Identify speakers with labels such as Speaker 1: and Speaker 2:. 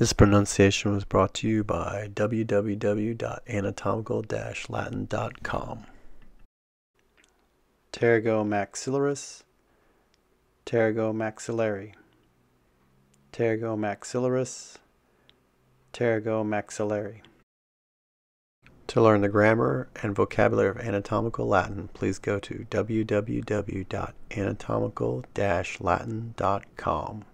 Speaker 1: This pronunciation was brought to you by www.anatomical-latin.com. Pterygomaxillaris, pterygomaxillary, pterygomaxillaris, pterygomaxillary. To learn the grammar and vocabulary of anatomical Latin, please go to www.anatomical-latin.com.